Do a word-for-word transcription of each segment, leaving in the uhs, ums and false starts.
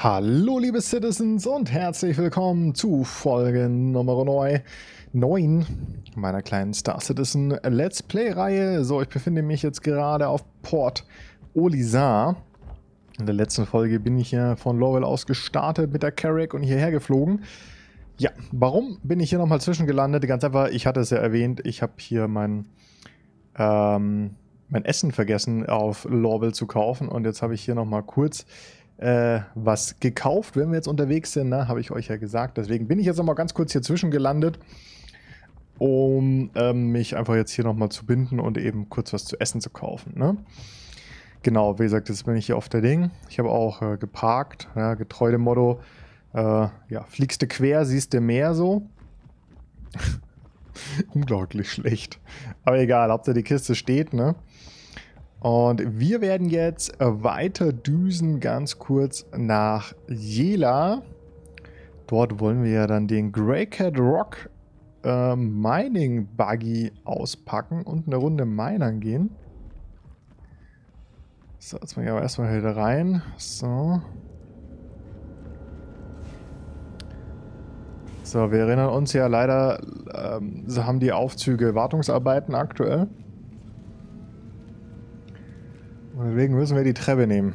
Hallo liebe Citizens und herzlich willkommen zu Folge Nummer neun meiner kleinen Star Citizen Let's Play Reihe. So, ich befinde mich jetzt gerade auf Port Olisar. In der letzten Folge bin ich ja von Lowell aus gestartet mit der Carrack und hierher geflogen. Ja, warum bin ich hier nochmal zwischengelandet? Ganz einfach, ich hatte es ja erwähnt, ich habe hier mein, ähm, mein Essen vergessen auf Lowell zu kaufen und jetzt habe ich hier nochmal kurz Äh, was gekauft, wenn wir jetzt unterwegs sind, ne? Habe ich euch ja gesagt. Deswegen bin ich jetzt nochmal ganz kurz hier zwischen gelandet, um ähm, mich einfach jetzt hier nochmal zu binden und eben kurz was zu essen zu kaufen. Ne? Genau, wie gesagt, jetzt bin ich hier auf der Ding. Ich habe auch äh, geparkt, ja, getreu dem Motto, äh, ja, fliegst du quer, siehst du mehr so. Unglaublich schlecht. Aber egal, Hauptsache die Kiste steht, ne? Und wir werden jetzt weiter düsen, ganz kurz nach Jela. Dort wollen wir ja dann den Grey Cat Rock äh, Mining Buggy auspacken und eine Runde minern gehen. So, jetzt mal aber erstmal hier rein. So. So, wir erinnern uns ja leider, ähm, so haben die Aufzüge Wartungsarbeiten aktuell. Deswegen müssen wir die Treppe nehmen.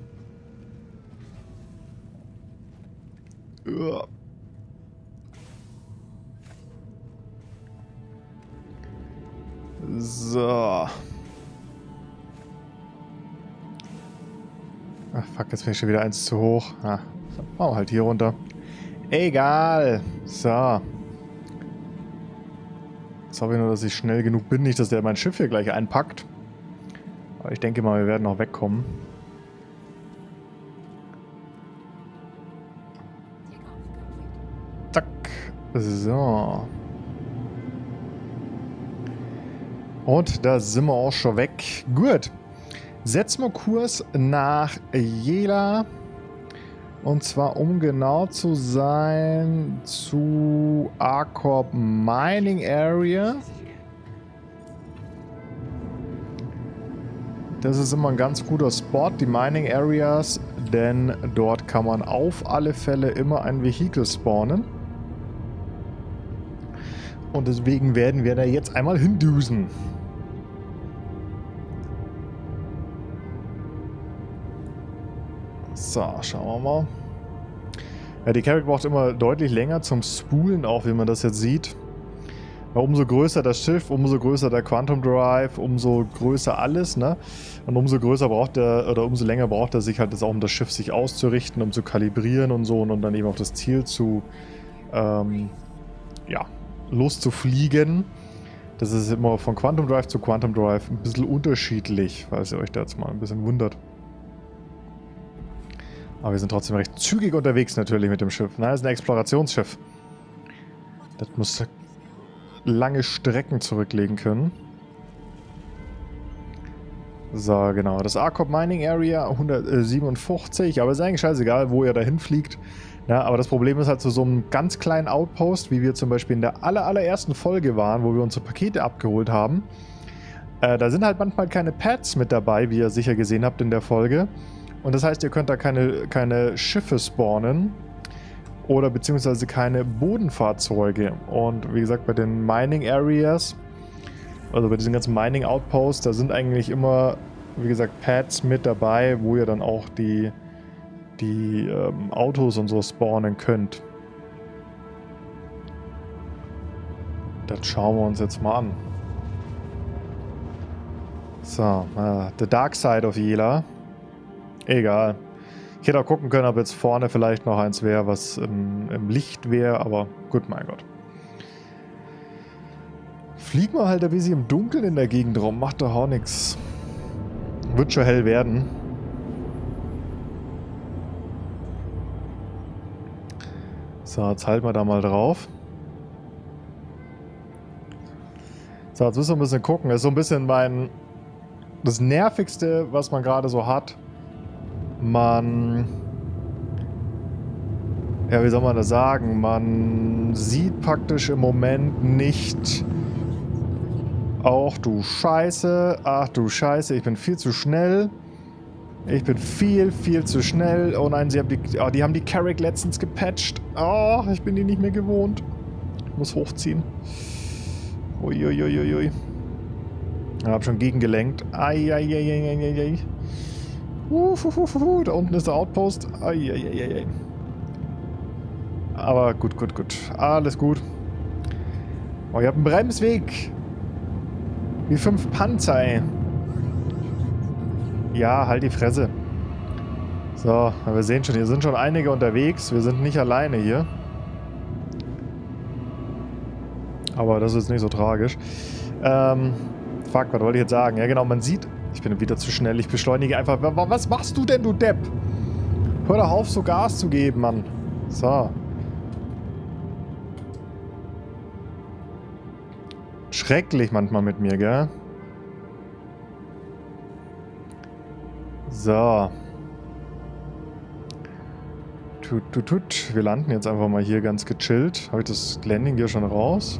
Uah. So. Ach fuck, jetzt bin ich schon wieder eins zu hoch. Ah, so, machen wir halt hier runter. Egal. So. Jetzt hoffe ich nur, dass ich schnell genug bin. Nicht, dass der mein Schiff hier gleich einpackt. Aber ich denke mal, wir werden noch wegkommen. Zack. So. Und da sind wir auch schon weg. Gut. Setzen wir Kurs nach Jela. Und zwar, um genau zu sein, zu Arcorp Mining Area. Das ist immer ein ganz guter Spot, die Mining Areas, denn dort kann man auf alle Fälle immer ein Vehikel spawnen. Und deswegen werden wir da jetzt einmal hindüsen. So, schauen wir mal. Ja, die Carrack braucht immer deutlich länger zum Spoolen, auch wie man das jetzt sieht. Ja, umso größer das Schiff, umso größer der Quantum Drive, umso größer alles, ne? Und umso größer braucht er, oder umso länger braucht er sich halt das auch, um das Schiff sich auszurichten, um zu kalibrieren und so und um dann eben auf das Ziel zu, ähm, ja, loszufliegen. Das ist immer von Quantum Drive zu Quantum Drive ein bisschen unterschiedlich, falls ihr euch da jetzt mal ein bisschen wundert. Aber wir sind trotzdem recht zügig unterwegs natürlich mit dem Schiff. Na, das ist ein Explorationsschiff. Das muss lange Strecken zurücklegen können. So, genau. Das Arcorp Mining Area hundertsiebenundfünfzig, aber ist eigentlich scheißegal, wo ihr dahin fliegt. Ja, aber das Problem ist halt zu so einem ganz kleinen Outpost, wie wir zum Beispiel in der aller, allerersten Folge waren, wo wir unsere Pakete abgeholt haben. Äh, da sind halt manchmal keine Pads mit dabei, wie ihr sicher gesehen habt in der Folge. Und das heißt, ihr könnt da keine, keine Schiffe spawnen. Oder beziehungsweise keine Bodenfahrzeuge. Und wie gesagt, bei den Mining Areas, also bei diesen ganzen Mining Outposts, da sind eigentlich immer, wie gesagt, Pads mit dabei, wo ihr dann auch die, die ähm, Autos und so spawnen könnt. Das schauen wir uns jetzt mal an. So, äh, The Dark Side of Jela. Egal. Ich hätte auch gucken können, ob jetzt vorne vielleicht noch eins wäre, was im, im Licht wäre, aber gut, mein Gott. Fliegen wir halt ein bisschen im Dunkeln in der Gegend rum, macht doch auch nichts. Wird schon hell werden. So, jetzt halten wir da mal drauf. So, jetzt müssen wir ein bisschen gucken. Das ist so ein bisschen mein... das Nervigste, was man gerade so hat. Man, ja, wie soll man das sagen? Man sieht praktisch im Moment nicht, ach du Scheiße, ach du Scheiße, ich bin viel zu schnell. Ich bin viel, viel zu schnell. Oh nein, sie haben die, oh, die haben die Carrack letztens gepatcht. Oh, ich bin die nicht mehr gewohnt. Ich muss hochziehen. Uiuiuiui. Ich habe schon gegengelenkt. Eieieiei. Uh, fu, fu, fu, fu. Da unten ist der Outpost. Eieieiei. Aber gut, gut, gut. Alles gut. Oh, ihr habt einen Bremsweg. Wie fünf Panzer, ey. Ja, halt die Fresse. So, wir sehen schon, hier sind schon einige unterwegs. Wir sind nicht alleine hier. Aber das ist nicht so tragisch. Ähm, fuck, was wollte ich jetzt sagen? Ja genau, man sieht... Ich bin wieder zu schnell, ich beschleunige einfach... Was machst du denn, du Depp? Hör doch auf, so Gas zu geben, Mann. So. Schrecklich manchmal mit mir, gell? So. Tut, tut, tut. Wir landen jetzt einfach mal hier ganz gechillt. Habe ich das Landing hier schon raus?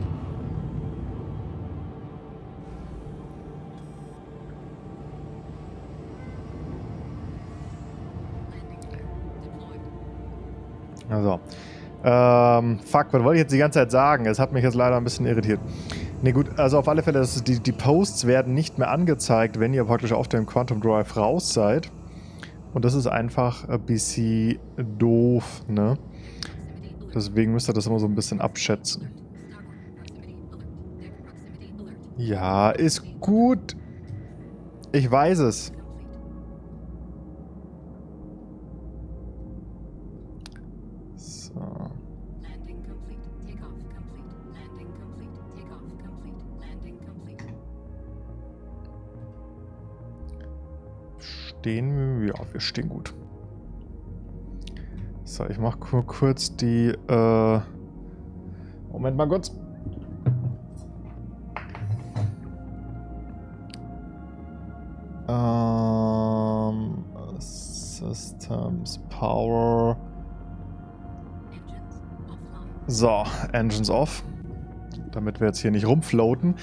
Also. Ähm, fuck, was wollte ich jetzt die ganze Zeit sagen? Es hat mich jetzt leider ein bisschen irritiert. Ne gut, also auf alle Fälle, das ist die, die Posts werden nicht mehr angezeigt, wenn ihr praktisch auf dem Quantum Drive raus seid. Und das ist einfach ein bisschen doof, ne? Deswegen müsst ihr das immer so ein bisschen abschätzen. Ja, ist gut. Ich weiß es. So. Stehen wir? Ja, wir stehen gut. So, ich mach kurz die, äh... Moment mal kurz. Ähm... Systems Power... So, Engines off. Damit wir jetzt hier nicht rumfloaten.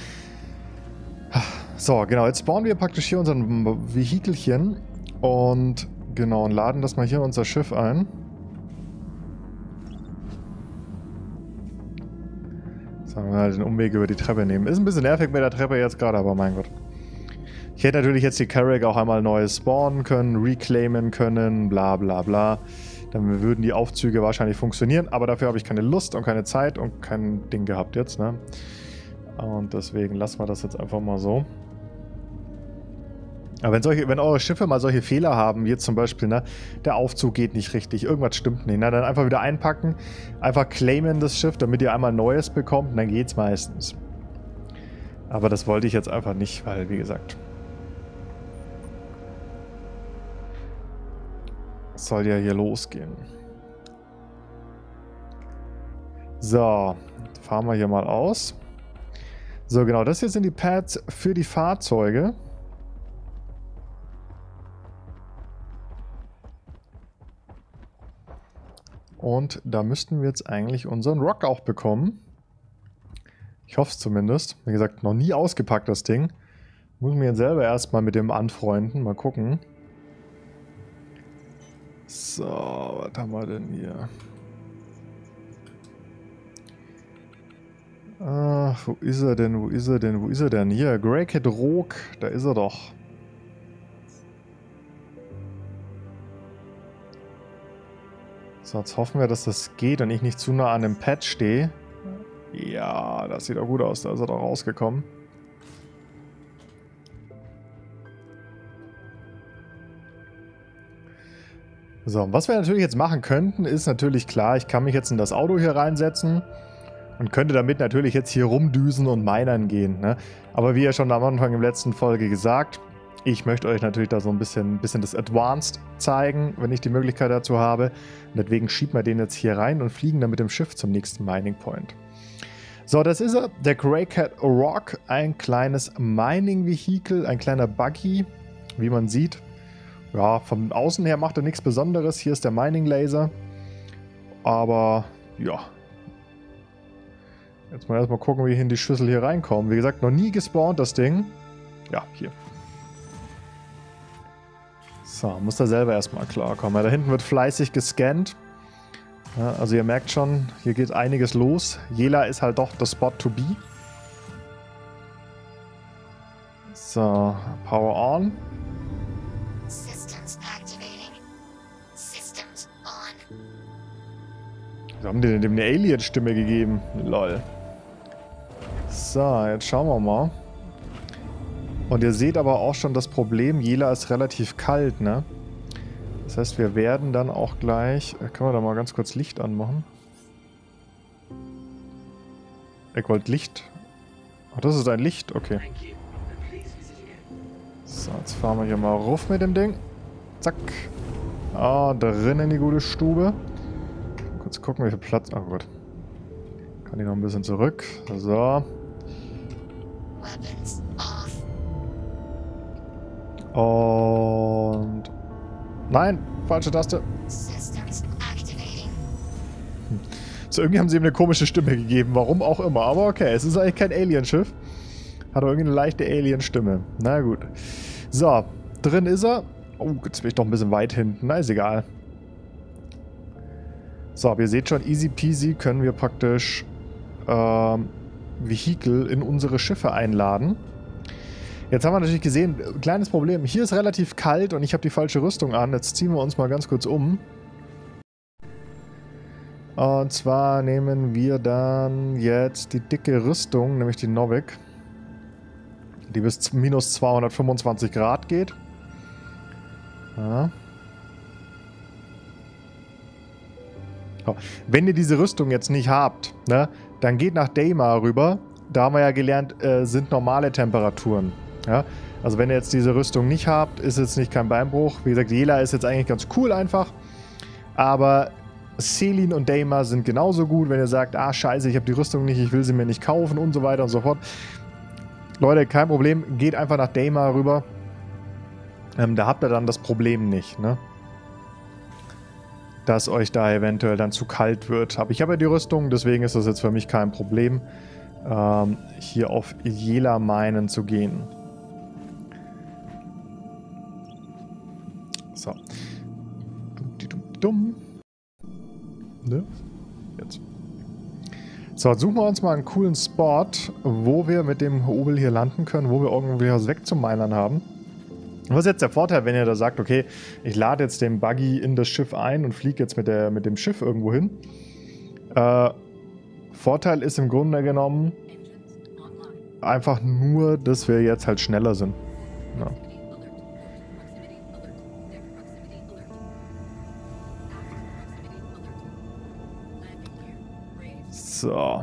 So, genau, jetzt bauen wir praktisch hier unser Vehikelchen und genau, und laden das mal hier in unser Schiff ein. Sagen wir halt den Umweg über die Treppe nehmen. Ist ein bisschen nervig mit der Treppe jetzt gerade, aber mein Gott. Ich hätte natürlich jetzt die Carrack auch einmal neu spawnen können, reclaimen können, bla bla bla. Dann würden die Aufzüge wahrscheinlich funktionieren, aber dafür habe ich keine Lust und keine Zeit und kein Ding gehabt jetzt, ne? Und deswegen lassen wir das jetzt einfach mal so. Aber wenn, solche, wenn eure Schiffe mal solche Fehler haben, wie jetzt zum Beispiel, ne, der Aufzug geht nicht richtig, irgendwas stimmt nicht, ne, dann einfach wieder einpacken, einfach claimen das Schiff, damit ihr einmal Neues bekommt und dann geht's meistens. Aber das wollte ich jetzt einfach nicht, weil, wie gesagt, es soll ja hier losgehen. So, fahren wir hier mal aus. So, genau, das hier sind die Pads für die Fahrzeuge. Und da müssten wir jetzt eigentlich unseren Rock auch bekommen. Ich hoffe es zumindest. Wie gesagt, noch nie ausgepackt das Ding. Muss mir jetzt selber erstmal mit dem anfreunden. Mal gucken. So, was haben wir denn hier? Ach, wo ist er denn? Wo ist er denn? Wo ist er denn? Hier, Greycat Rogue. Da ist er doch. So, jetzt hoffen wir, dass das geht und ich nicht zu nah an dem Pad stehe. Ja, das sieht auch gut aus. Da ist er doch rausgekommen. So, was wir natürlich jetzt machen könnten, ist natürlich klar, ich kann mich jetzt in das Auto hier reinsetzen und könnte damit natürlich jetzt hier rumdüsen und minern gehen, ne? Aber wie ja schon am Anfang in der letzten Folge gesagt, ich möchte euch natürlich da so ein bisschen, bisschen das Advanced zeigen, wenn ich die Möglichkeit dazu habe. Und deswegen schieben wir den jetzt hier rein und fliegen dann mit dem Schiff zum nächsten Mining Point. So, das ist er, der Greycat Rogue, ein kleines Mining-Vehikel, ein kleiner Buggy, wie man sieht. Ja, von außen her macht er nichts Besonderes. Hier ist der Mining-Laser. Aber, ja. Jetzt mal erstmal gucken, wie wir in die Schüssel hier reinkommen. Wie gesagt, noch nie gespawnt, das Ding. Ja, hier. So, muss da selber erstmal klarkommen. Da hinten wird fleißig gescannt. Ja, also ihr merkt schon, hier geht einiges los. Jela ist halt doch the spot to be. So, Power on. Systems activating. Systems on. Wir haben dem eine Alien-Stimme gegeben. Lol. So, jetzt schauen wir mal. Und ihr seht aber auch schon das Problem, Jela ist relativ kalt, ne? Das heißt, wir werden dann auch gleich... Können wir da mal ganz kurz Licht anmachen? Ich wollte Licht... Ach, das ist ein Licht, okay. So, jetzt fahren wir hier mal rauf mit dem Ding. Zack. Ah, drin in die gute Stube. Kurz gucken, wie viel Platz... Ach gut. Kann ich noch ein bisschen zurück. So. Weapons off. Und... Nein, falsche Taste. Systems activating. So, irgendwie haben sie ihm eine komische Stimme gegeben, warum auch immer. Aber okay, es ist eigentlich kein Alienschiff. Hat aber irgendwie eine leichte Alien-Stimme. Na gut. So, drin ist er. Oh, jetzt bin ich doch ein bisschen weit hinten. Na, ist egal. So, aber ihr seht schon, easy peasy können wir praktisch ähm, Vehikel in unsere Schiffe einladen. Jetzt haben wir natürlich gesehen, kleines Problem. Hier ist relativ kalt und ich habe die falsche Rüstung an. Jetzt ziehen wir uns mal ganz kurz um. Und zwar nehmen wir dann jetzt die dicke Rüstung, nämlich die Novik. Die bis minus zweihundertfünfundzwanzig Grad geht. Ja. So. Wenn ihr diese Rüstung jetzt nicht habt, ne, dann geht nach Daymar rüber. Da haben wir ja gelernt, äh, sind normale Temperaturen. Ja? Also wenn ihr jetzt diese Rüstung nicht habt, ist jetzt nicht kein Beinbruch. Wie gesagt, Jela ist jetzt eigentlich ganz cool einfach. Aber Selin und Daymar sind genauso gut, wenn ihr sagt, ah scheiße, ich habe die Rüstung nicht, ich will sie mir nicht kaufen und so weiter und so fort. Leute, kein Problem, geht einfach nach Daymar rüber. Ähm, da habt ihr dann das Problem nicht, ne? Dass euch da eventuell dann zu kalt wird. Aber ich habe ja die Rüstung, deswegen ist das jetzt für mich kein Problem, ähm, hier auf Jela Minen zu gehen. So. Dumm, dumm. Ne? Jetzt. So, jetzt suchen wir uns mal einen coolen Spot, wo wir mit dem Hobel hier landen können, wo wir irgendwie was wegzuminern haben. Was ist jetzt der Vorteil, wenn ihr da sagt, okay, ich lade jetzt den Buggy in das Schiff ein und fliege jetzt mit, der, mit dem Schiff irgendwo hin. Äh, Vorteil ist im Grunde genommen einfach nur, dass wir jetzt halt schneller sind. Ja. So.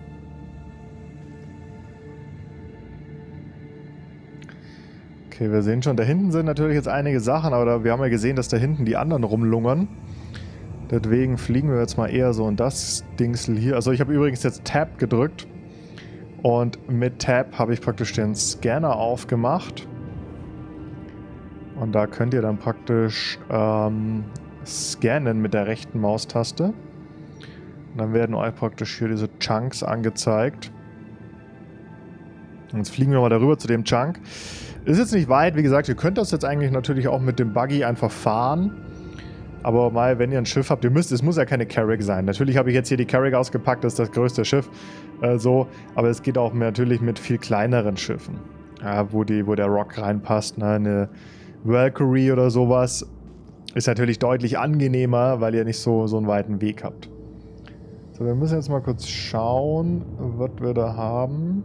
Okay, wir sehen schon, da hinten sind natürlich jetzt einige Sachen, aber da, wir haben ja gesehen, dass da hinten die anderen rumlungern. Deswegen fliegen wir jetzt mal eher so in das Dingsel hier. Also ich habe übrigens jetzt Tab gedrückt und mit Tab habe ich praktisch den Scanner aufgemacht. Und da könnt ihr dann praktisch ähm, scannen mit der rechten Maustaste. Und dann werden euch praktisch hier diese Chunks angezeigt. Und jetzt fliegen wir mal darüber zu dem Chunk. Ist jetzt nicht weit, wie gesagt, ihr könnt das jetzt eigentlich natürlich auch mit dem Buggy einfach fahren. Aber mal, wenn ihr ein Schiff habt, ihr müsst, es muss ja keine Carrack sein. Natürlich habe ich jetzt hier die Carrack ausgepackt, das ist das größte Schiff. Äh, so, aber es geht auch natürlich mit viel kleineren Schiffen. Ja, wo, die, wo der Rock reinpasst. Ne? Eine Valkyrie oder sowas ist natürlich deutlich angenehmer, weil ihr nicht so, so einen weiten Weg habt. So, wir müssen jetzt mal kurz schauen, was wir da haben.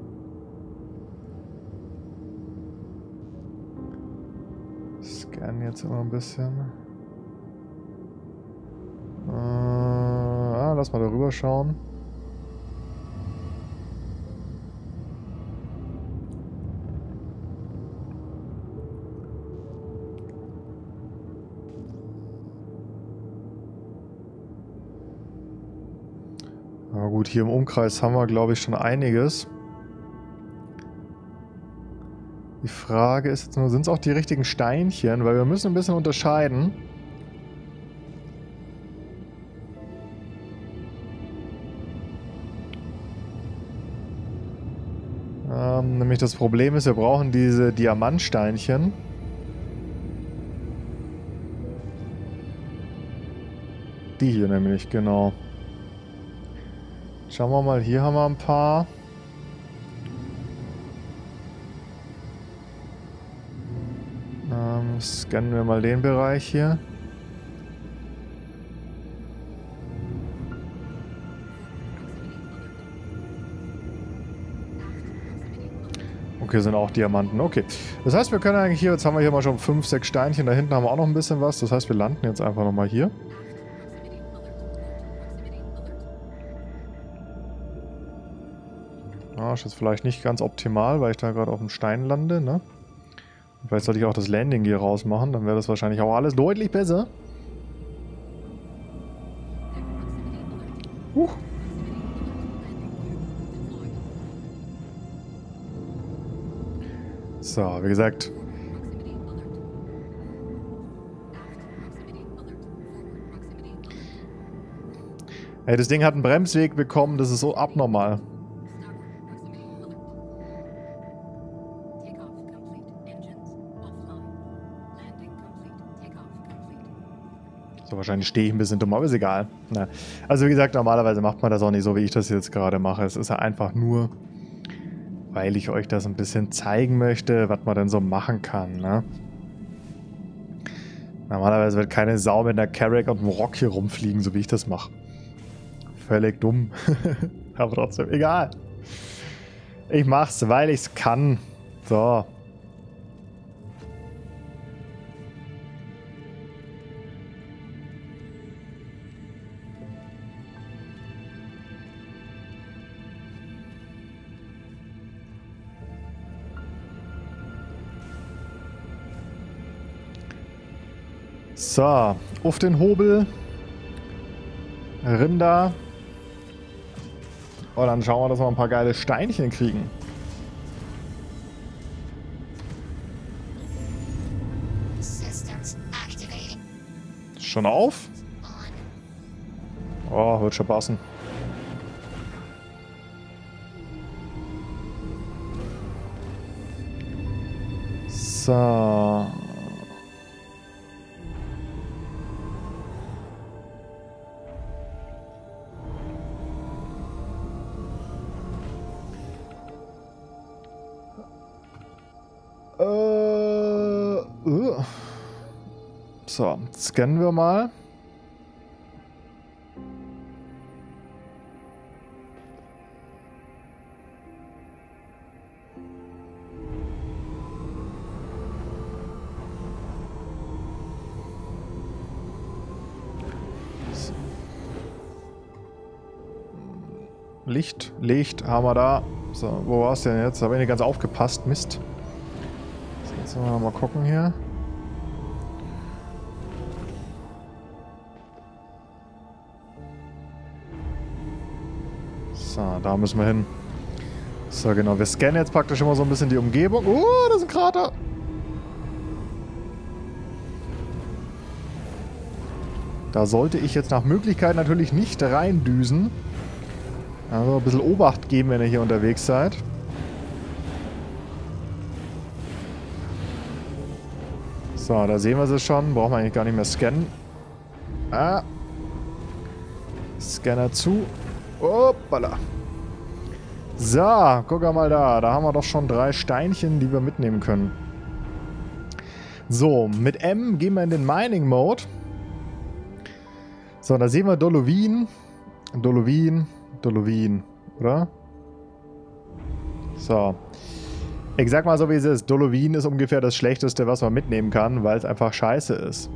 Scannen jetzt immer ein bisschen. Äh, ah, lass mal darüber schauen. Na gut, hier im Umkreis haben wir, glaube ich, schon einiges. Die Frage ist jetzt nur, sind es auch die richtigen Steinchen? Weil wir müssen ein bisschen unterscheiden. Ähm, nämlich das Problem ist, wir brauchen diese Diamantsteinchen. Die hier nämlich, genau. Schauen wir mal, hier haben wir ein paar. Ähm, scannen wir mal den Bereich hier. Okay, sind auch Diamanten. Okay. Das heißt, wir können eigentlich hier, jetzt haben wir hier mal schon fünf, sechs Steinchen. Da hinten haben wir auch noch ein bisschen was. Das heißt, wir landen jetzt einfach nochmal hier. Ah, ist jetzt vielleicht nicht ganz optimal, weil ich da gerade auf dem Stein lande, ne? Vielleicht sollte ich auch das Landing hier rausmachen, dann wäre das wahrscheinlich auch alles deutlich besser. Huch. So, wie gesagt. Ey, das Ding hat einen Bremsweg bekommen, das ist so abnormal. So, wahrscheinlich stehe ich ein bisschen dumm, aber ist egal. Na, also wie gesagt, normalerweise macht man das auch nicht so, wie ich das jetzt gerade mache. Es ist ja einfach nur, weil ich euch das ein bisschen zeigen möchte, was man denn so machen kann, ne? Normalerweise wird keine Sau mit einer Carrack und einem Rock hier rumfliegen, so wie ich das mache. Völlig dumm. Aber trotzdem, egal. Ich mach's, weil ich's kann. So. So, auf den Hobel. Rinder. Und dann schauen wir, dass wir ein paar geile Steinchen kriegen. Systems activating. Schon auf? On. Oh, wird schon passen. So. So, scannen wir mal. Licht, Licht haben wir da. So, wo war es denn jetzt? Da habe ich nicht ganz aufgepasst. Mist. So, jetzt wollen wir mal gucken hier. So, da müssen wir hin. So, genau. Wir scannen jetzt praktisch immer so ein bisschen die Umgebung. Oh, das ist ein Krater. Da sollte ich jetzt nach Möglichkeit natürlich nicht reindüsen. Also ein bisschen Obacht geben, wenn ihr hier unterwegs seid. So, da sehen wir sie schon. Brauchen wir eigentlich gar nicht mehr scannen. Ah. Scanner zu. Hoppala. So, guck mal da. Da haben wir doch schon drei Steinchen, die wir mitnehmen können. So, mit M gehen wir in den Mining-Mode. So, da sehen wir Dolovin. Dolovin. Dolovin, oder? So. Ich sag mal so, wie es ist. Dolovin ist ungefähr das Schlechteste, was man mitnehmen kann, weil es einfach scheiße ist.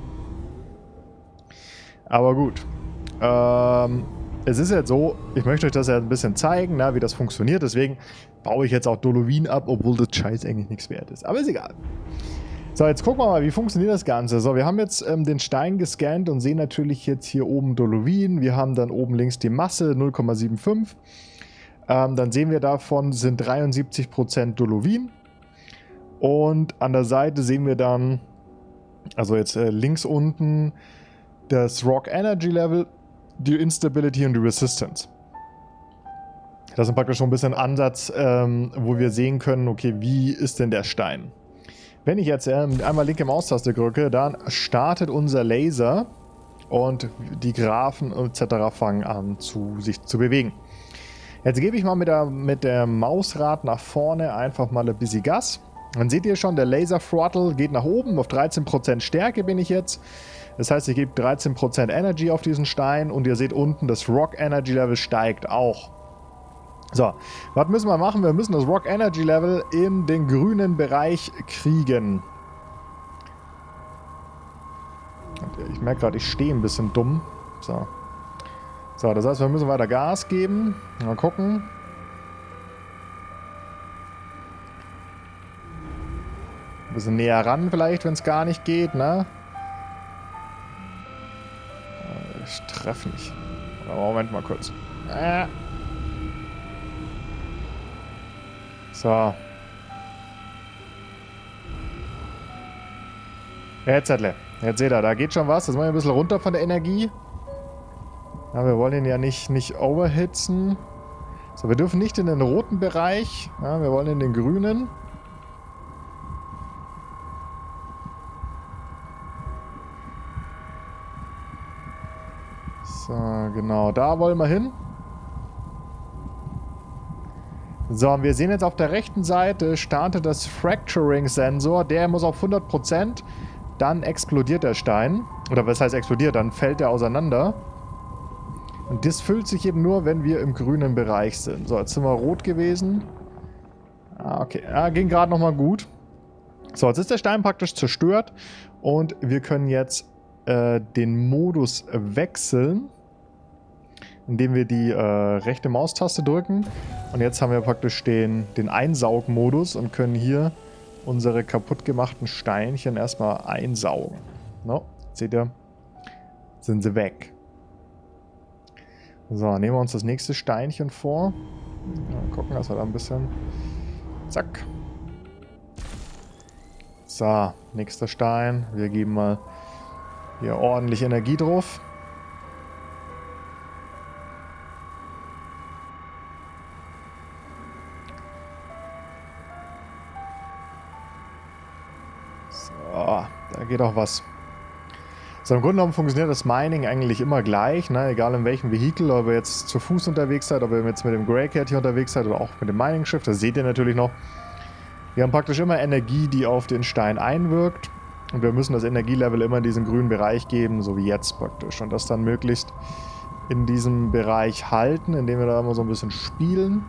Aber gut. Ähm... Es ist jetzt so, ich möchte euch das ja ein bisschen zeigen, na, wie das funktioniert. Deswegen baue ich jetzt auch Dolovin ab, obwohl das Scheiß eigentlich nichts wert ist. Aber ist egal. So, jetzt gucken wir mal, wie funktioniert das Ganze. So, wir haben jetzt ähm, den Stein gescannt und sehen natürlich jetzt hier oben Dolovin. Wir haben dann oben links die Masse, null Komma fünfundsiebzig. Ähm, dann sehen wir davon sind dreiundsiebzig Prozent Dolovin. Und an der Seite sehen wir dann, also jetzt äh, links unten, das Rock Energy Level, die Instability und die Resistance. Das ist praktisch schon ein bisschen ein Ansatz, ähm, wo wir sehen können, okay, wie ist denn der Stein? Wenn ich jetzt ähm, einmal linke Maustaste drücke, dann startet unser Laser und die Graphen et cetera fangen an, zu, sich zu bewegen. Jetzt gebe ich mal mit der, mit der Mausrad nach vorne einfach mal ein bisschen Gas. Dann seht ihr schon, der Laser Throttle geht nach oben. Auf dreizehn Prozent Stärke bin ich jetzt. Das heißt, ich gebe dreizehn Prozent Energy auf diesen Stein und ihr seht unten, das Rock Energy Level steigt auch. So, was müssen wir machen? Wir müssen das Rock Energy Level in den grünen Bereich kriegen. Ich merke gerade, ich stehe ein bisschen dumm. So. So, das heißt, wir müssen weiter Gas geben. Mal gucken. Ein bisschen näher ran vielleicht, wenn es gar nicht geht, ne? Ich treffe nicht. Moment mal kurz. Äh. So. Jetzt, jetzt seht ihr, da geht schon was. Jetzt machen wir ein bisschen runter von der Energie. Ja, wir wollen ihn ja nicht, nicht overhitzen. So, wir dürfen nicht in den roten Bereich. Ja, wir wollen in den grünen. So, genau, da wollen wir hin. So, und wir sehen jetzt auf der rechten Seite startet das Fracturing-Sensor. Der muss auf hundert Prozent. Dann explodiert der Stein. Oder was heißt explodiert? Dann fällt der auseinander. Und das füllt sich eben nur, wenn wir im grünen Bereich sind. So, jetzt sind wir rot gewesen. Ah, okay. Ja, ging gerade nochmal gut. So, jetzt ist der Stein praktisch zerstört. Und wir können jetzt äh, den Modus wechseln, indem wir die äh, rechte Maustaste drücken. Und jetzt haben wir praktisch den, den Einsaugmodus und können hier unsere kaputt gemachten Steinchen erstmal einsaugen. No, seht ihr? Sind sie weg. So, nehmen wir uns das nächste Steinchen vor. Mal gucken, dass wir da ein bisschen... Zack. So, nächster Stein. Wir geben mal hier ordentlich Energie drauf. So, da geht auch was. So, im Grunde genommen funktioniert das Mining eigentlich immer gleich, ne? Egal in welchem Vehikel, ob ihr jetzt zu Fuß unterwegs seid, ob ihr jetzt mit dem Greycat hier unterwegs seid oder auch mit dem Mining-Schiff, das seht ihr natürlich noch. Wir haben praktisch immer Energie, die auf den Stein einwirkt und wir müssen das Energielevel immer in diesen grünen Bereich geben, so wie jetzt praktisch. Und das dann möglichst in diesem Bereich halten, indem wir da immer so ein bisschen spielen.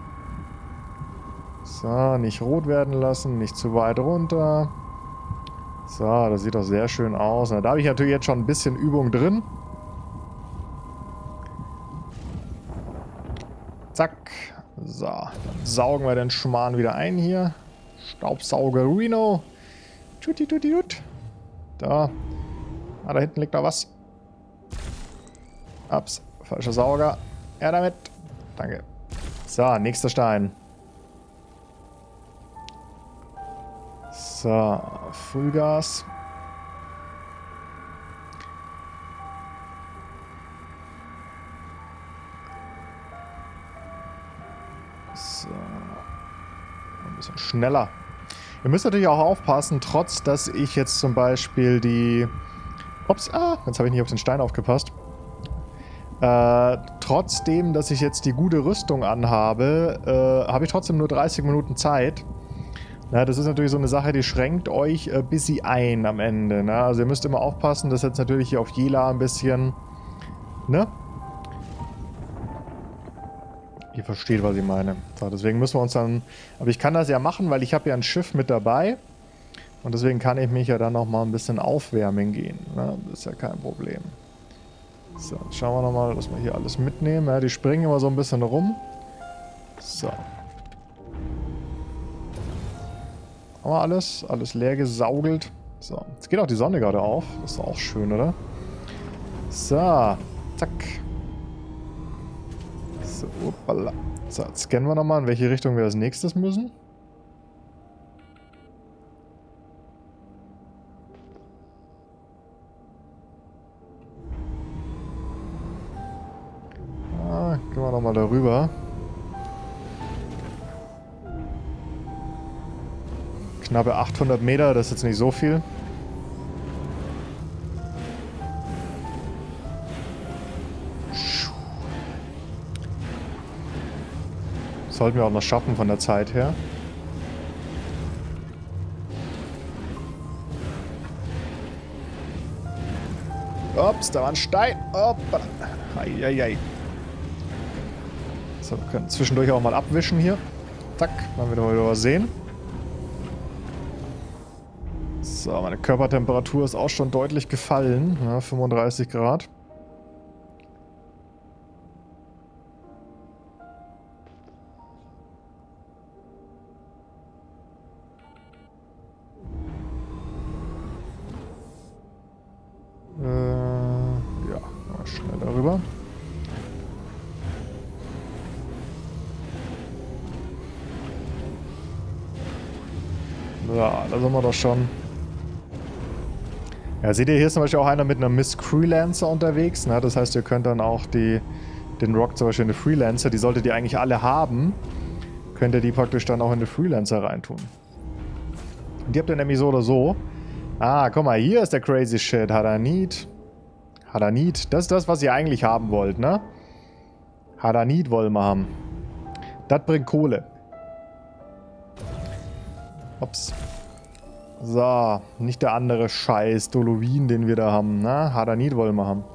So, nicht rot werden lassen, nicht zu weit runter. So, das sieht doch sehr schön aus. Da habe ich natürlich jetzt schon ein bisschen Übung drin. Zack. So, dann saugen wir den Schmarrn wieder ein hier. Staubsauger Reno. Tutti, tutti, tut. Da. Ah, da hinten liegt noch was. Ups, falscher Sauger. Ja, damit. Danke. So, nächster Stein. So, Vollgas. So. Ein bisschen schneller. Ihr müsst natürlich auch aufpassen, trotz dass ich jetzt zum Beispiel die... Ups, ah, jetzt habe ich nicht auf den Stein aufgepasst. Äh, trotzdem, dass ich jetzt die gute Rüstung anhabe, äh, habe ich trotzdem nur dreißig Minuten Zeit. Na, das ist natürlich so eine Sache, die schränkt euch ein bisschen ein am Ende. Ne? Also ihr müsst immer aufpassen, dass jetzt natürlich hier auf Jela ein bisschen... Ne? Ihr versteht, was ich meine. So, deswegen müssen wir uns dann... Aber ich kann das ja machen, weil ich habe ja ein Schiff mit dabei. Und deswegen kann ich mich ja dann noch mal ein bisschen aufwärmen gehen. Ne? Das ist ja kein Problem. So, jetzt schauen wir nochmal, dass wir hier alles mitnehmen. Ja, die springen immer so ein bisschen rum. So. Haben wir alles? Alles leer gesaugelt. So, jetzt geht auch die Sonne gerade auf. Das ist auch schön, oder? So, zack. So, hoppala. So, jetzt scannen wir nochmal, in welche Richtung wir als nächstes müssen. Ah, gehen wir nochmal darüber. Knappe achthundert Meter, das ist jetzt nicht so viel. sollten wir auch noch schaffen von der Zeit her. Ups, da war ein Stein. Hoppa. Eieiei. So, wir können zwischendurch auch mal abwischen hier. Zack, dann wieder mal was sehen. So, meine Körpertemperatur ist auch schon deutlich gefallen. Ja, fünfunddreißig Grad. Darüber. Ja, da sind wir doch schon. Ja, seht ihr, hier ist zum Beispiel auch einer mit einer Miss Freelancer unterwegs. Ne? Das heißt, ihr könnt dann auch die, den Rock, zum Beispiel eine Freelancer, die solltet ihr eigentlich alle haben, könnt ihr die praktisch dann auch in eine Freelancer reintun. Und die habt ihr nämlich so oder so. Ah, guck mal, hier ist der crazy shit. Hadanit. Hadanit. Das ist das, was ihr eigentlich haben wollt, ne? Hadanit wollen wir haben. Das bringt Kohle. Ups. So, nicht der andere Scheiß Dolovin, den wir da haben, ne? Hadanit wollen wir haben.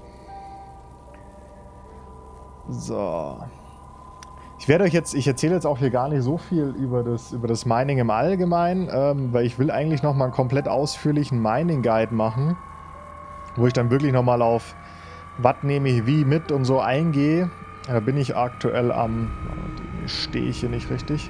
So. Ich werde euch jetzt, ich erzähle jetzt auch hier gar nicht so viel über das, über das Mining im Allgemeinen, ähm, weil ich will eigentlich nochmal einen komplett ausführlichen Mining Guide machen, wo ich dann wirklich nochmal auf was nehme ich wie mit und so eingehe. Da bin ich aktuell am... Stehe ich hier nicht richtig.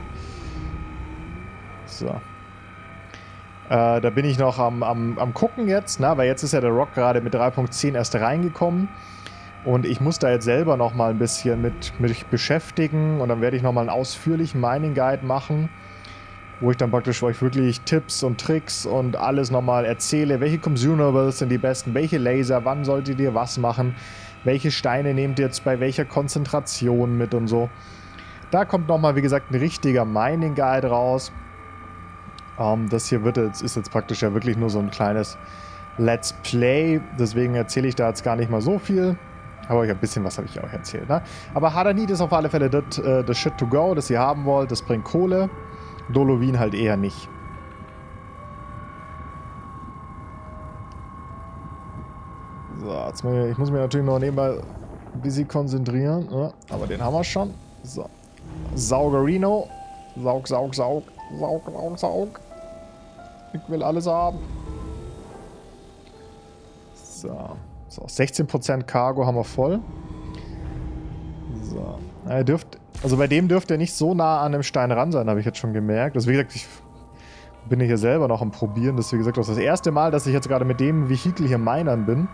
So. Äh, da bin ich noch am, am, am gucken jetzt, ne? Weil jetzt ist ja der Rock gerade mit drei Punkt zehn erst reingekommen. Und ich muss da jetzt selber nochmal ein bisschen mit mich beschäftigen. Und dann werde ich nochmal einen ausführlichen Mining Guide machen, wo ich dann praktisch euch wirklich Tipps und Tricks und alles nochmal erzähle. Welche Consumables sind die besten? Welche Laser? Wann solltet ihr was machen? Welche Steine nehmt ihr jetzt bei welcher Konzentration mit und so? Da kommt nochmal, wie gesagt, ein richtiger Mining Guide raus. Um, das hier wird jetzt, ist jetzt praktisch ja wirklich nur so ein kleines Let's Play. Deswegen erzähle ich da jetzt gar nicht mal so viel. Aber ein bisschen was habe ich auch erzählt. Ne? Aber Hadanit ist auf alle Fälle das, äh, das Shit to go, das ihr haben wollt. Das bringt Kohle. Dolovin halt eher nicht. So, jetzt mal, ich muss mich natürlich noch nebenbei ein bisschen konzentrieren. Ja, aber den haben wir schon. So. Saugerino. Saug, saug, saug. Saug, saug, saug. Ich will alles haben. So. So, sechzehn Prozent Cargo haben wir voll. So. Na, ihr dürft, also bei dem dürft ihr nicht so nah an dem Stein ran sein, habe ich jetzt schon gemerkt. Also wie gesagt, ich bin hier selber noch am Probieren. Das ist wie gesagt das, das erste Mal, dass ich jetzt gerade mit dem Vehikel hier minern bin.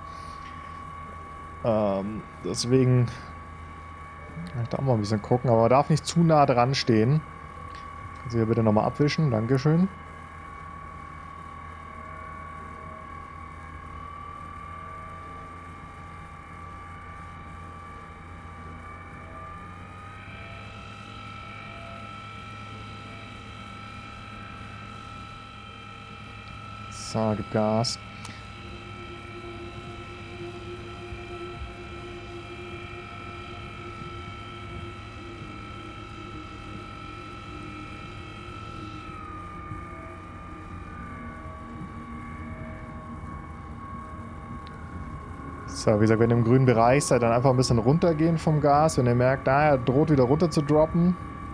Ähm, deswegen... Ich darf mal ein bisschen gucken, aber man darf nicht zu nah dran stehen. Also hier bitte nochmal abwischen. Dankeschön. So, gib Gas. So, wie gesagt, wenn ihr im grünen Bereich seid, dann einfach ein bisschen runtergehen vom Gas. Wenn ihr merkt, na, er droht wieder runter zu droppen.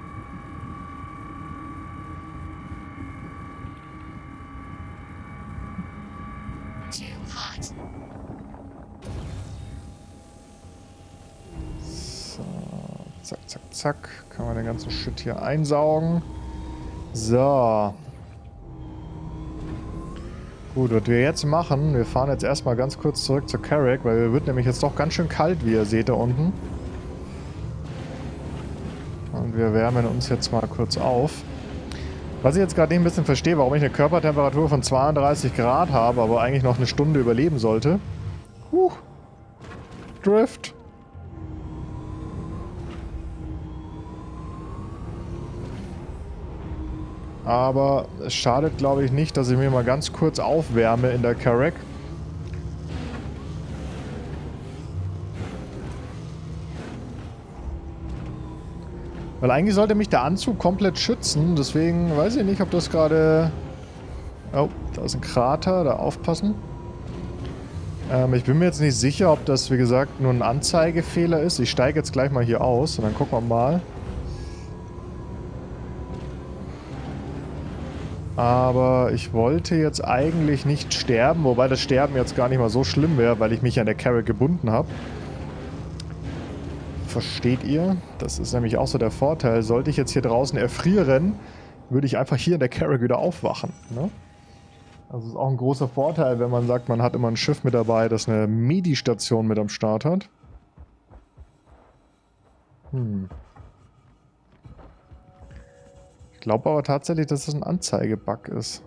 So, zack, zack, zack. Kann man den ganzen Shit hier einsaugen. So. Gut, was wir jetzt machen, wir fahren jetzt erstmal ganz kurz zurück zur Carrack, weil es wird nämlich jetzt doch ganz schön kalt, wie ihr seht da unten. Und wir wärmen uns jetzt mal kurz auf. Was ich jetzt gerade nicht ein bisschen verstehe, warum ich eine Körpertemperatur von zweiunddreißig Grad habe, aber eigentlich noch eine Stunde überleben sollte. Huh. Drift. Aber es schadet, glaube ich, nicht, dass ich mir mal ganz kurz aufwärme in der Carrack. Weil eigentlich sollte mich der Anzug komplett schützen. Deswegen weiß ich nicht, ob das gerade... Oh, da ist ein Krater. Da aufpassen. Ähm, ich bin mir jetzt nicht sicher, ob das, wie gesagt, nur ein Anzeigefehler ist. Ich steige jetzt gleich mal hier aus und dann gucken wir mal. Aber ich wollte jetzt eigentlich nicht sterben, wobei das Sterben jetzt gar nicht mal so schlimm wäre, weil ich mich an der Carrack gebunden habe. Versteht ihr? Das ist nämlich auch so der Vorteil. Sollte ich jetzt hier draußen erfrieren, würde ich einfach hier in der Carrack wieder aufwachen. Ne? Also ist auch ein großer Vorteil, wenn man sagt, man hat immer ein Schiff mit dabei, das eine Medi-Station mit am Start hat. Hm. Ich glaube aber tatsächlich, dass das ein Anzeigebug ist.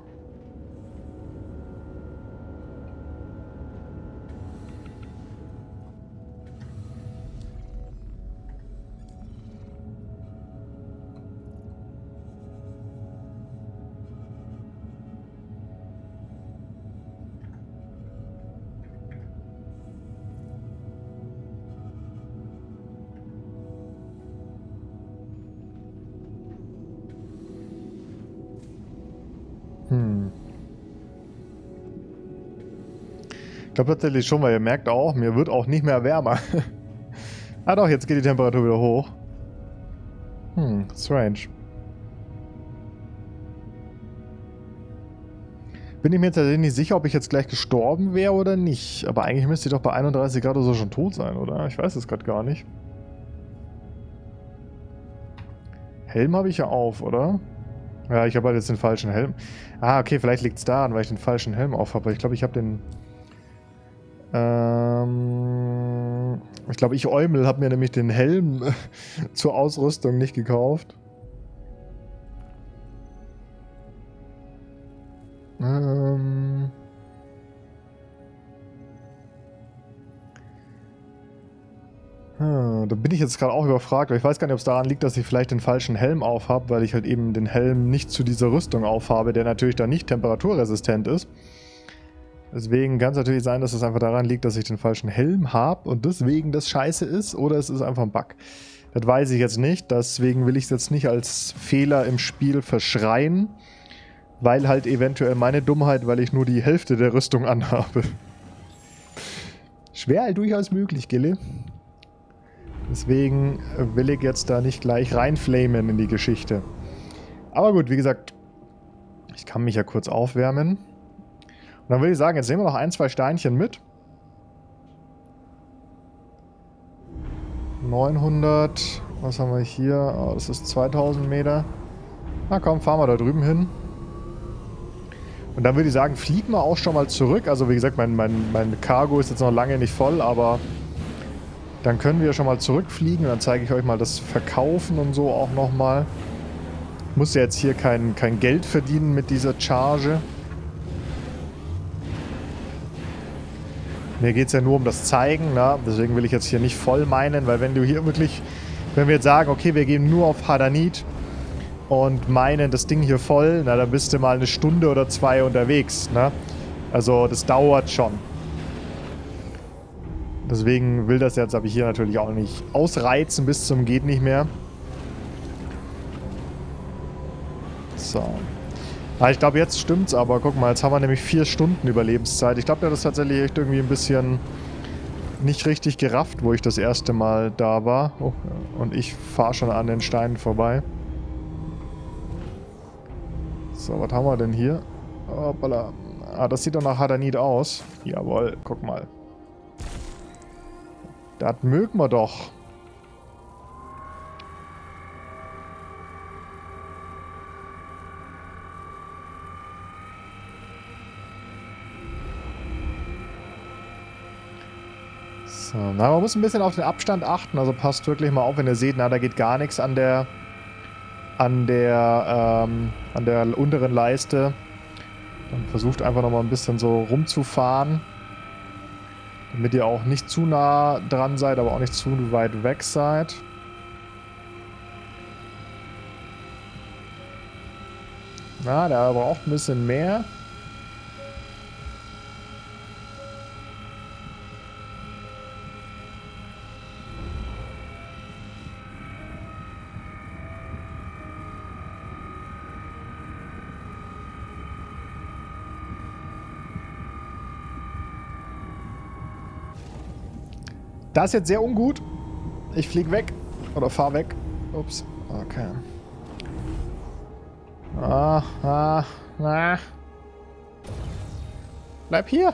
Hm. Ich glaube tatsächlich schon, weil ihr merkt auch, mir wird auch nicht mehr wärmer. Ah doch, jetzt geht die Temperatur wieder hoch. Hm, strange. Bin ich mir tatsächlich nicht sicher, ob ich jetzt gleich gestorben wäre oder nicht. Aber eigentlich müsste ich doch bei einunddreißig Grad oder so schon tot sein, oder? Ich weiß es gerade gar nicht. Helm habe ich ja auf, oder? Ja, ich habe halt jetzt den falschen Helm. Ah, okay, vielleicht liegt es daran, weil ich den falschen Helm auf habe. Ich glaube, ich habe den... Ähm... Ich glaube, ich Eumel habe mir nämlich den Helm zur Ausrüstung nicht gekauft. Ähm... Hm, da bin ich jetzt gerade auch überfragt, aber ich weiß gar nicht, ob es daran liegt, dass ich vielleicht den falschen Helm auf habe, weil ich halt eben den Helm nicht zu dieser Rüstung aufhabe, der natürlich dann nicht temperaturresistent ist. Deswegen kann es natürlich sein, dass es einfach daran liegt, dass ich den falschen Helm habe und deswegen das scheiße ist, oder es ist einfach ein Bug. Das weiß ich jetzt nicht, deswegen will ich es jetzt nicht als Fehler im Spiel verschreien, weil halt eventuell meine Dummheit, weil ich nur die Hälfte der Rüstung anhabe. Schwer halt durchaus möglich, Gille. Deswegen will ich jetzt da nicht gleich reinflamen in die Geschichte. Aber gut, wie gesagt, ich kann mich ja kurz aufwärmen. Und dann würde ich sagen, jetzt nehmen wir noch ein, zwei Steinchen mit. neunhundert, was haben wir hier? Oh, das ist zweitausend Meter. Na komm, fahren wir da drüben hin. Und dann würde ich sagen, fliegen wir auch schon mal zurück. Also wie gesagt, mein, mein, mein Cargo ist jetzt noch lange nicht voll, aber... Dann können wir schon mal zurückfliegen und dann zeige ich euch mal das Verkaufen und so auch nochmal. Ich muss ja jetzt hier kein, kein Geld verdienen mit dieser Charge. Mir geht es ja nur um das Zeigen, ne? Deswegen will ich jetzt hier nicht voll meinen, weil wenn du hier wirklich, wenn wir jetzt sagen, okay, wir gehen nur auf Hadanit und meinen das Ding hier voll, na, dann bist du mal eine Stunde oder zwei unterwegs, ne? Also das dauert schon. Deswegen will das jetzt aber hier natürlich auch nicht ausreizen bis zum geht nicht mehr. So. Ah, ich glaube, jetzt stimmt's aber. Guck mal, jetzt haben wir nämlich vier Stunden Überlebenszeit. Ich glaube, der hat das tatsächlich echt irgendwie ein bisschen nicht richtig gerafft, wo ich das erste Mal da war. Oh, und ich fahre schon an den Steinen vorbei. So, was haben wir denn hier? Hoppala. Ah, das sieht doch nach Hadanit aus. Jawohl, guck mal. Das mögen wir doch. So, na, man muss ein bisschen auf den Abstand achten, also passt wirklich mal auf, wenn ihr seht, na, da geht gar nichts an der an der ähm, an der unteren Leiste. Dann versucht einfach noch mal ein bisschen so rumzufahren. Damit ihr auch nicht zu nah dran seid, aber auch nicht zu weit weg seid. Na, der braucht ein bisschen mehr. Das ist jetzt sehr ungut. Ich flieg weg. Oder fahr weg. Ups. Okay. Ah, ah, ah. Bleib hier.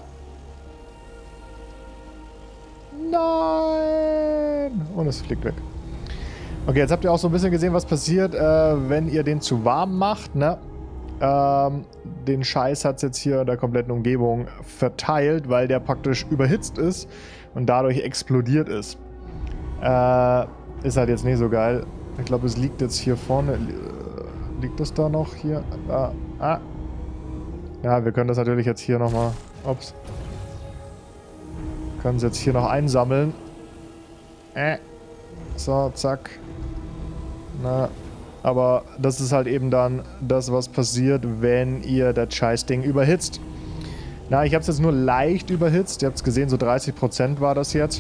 Nein. Und es fliegt weg. Okay, jetzt habt ihr auch so ein bisschen gesehen, was passiert, äh, wenn ihr den zu warm macht, ne? Ähm, den Scheiß hat es jetzt hier in der kompletten Umgebung verteilt, weil der praktisch überhitzt ist und dadurch explodiert ist. Äh, ist halt jetzt nicht so geil. Ich glaube, es liegt jetzt hier vorne. Liegt es da noch? Hier? Ah, ah. Ja, wir können das natürlich jetzt hier nochmal... Ups. Können es jetzt hier noch einsammeln. Äh. So, zack. Na, aber das ist halt eben dann das, was passiert, wenn ihr das Scheißding überhitzt. Na, ich habe es jetzt nur leicht überhitzt. Ihr habt es gesehen, so dreißig Prozent war das jetzt.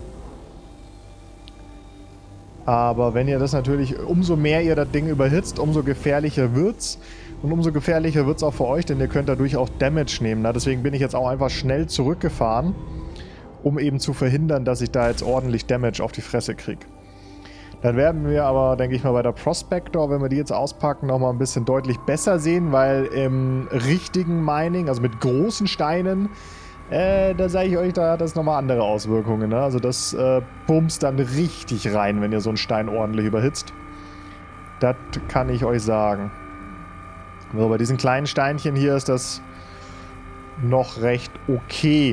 Aber wenn ihr das natürlich, umso mehr ihr das Ding überhitzt, umso gefährlicher wird's. Und umso gefährlicher wird's auch für euch, denn ihr könnt dadurch auch Damage nehmen. Na, deswegen bin ich jetzt auch einfach schnell zurückgefahren, um eben zu verhindern, dass ich da jetzt ordentlich Damage auf die Fresse kriege. Dann werden wir aber, denke ich mal, bei der Prospector, wenn wir die jetzt auspacken, nochmal ein bisschen deutlich besser sehen, weil im richtigen Mining, also mit großen Steinen, äh, da sage ich euch, da hat das nochmal andere Auswirkungen. Ne? Also das äh, pumpst dann richtig rein, wenn ihr so einen Stein ordentlich überhitzt. Das kann ich euch sagen. So, bei diesen kleinen Steinchen hier ist das noch recht okay.